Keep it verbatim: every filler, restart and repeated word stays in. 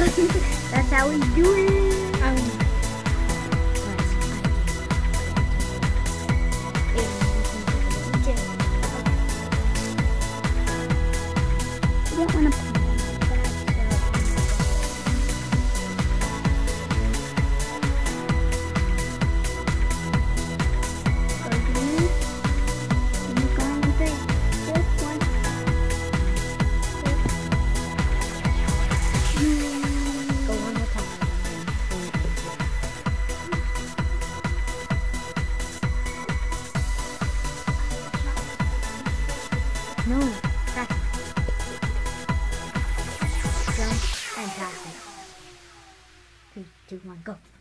That's how we do it. Um, You don't want to play go one more time. No, that's jump and pass it. Three, two, one, go.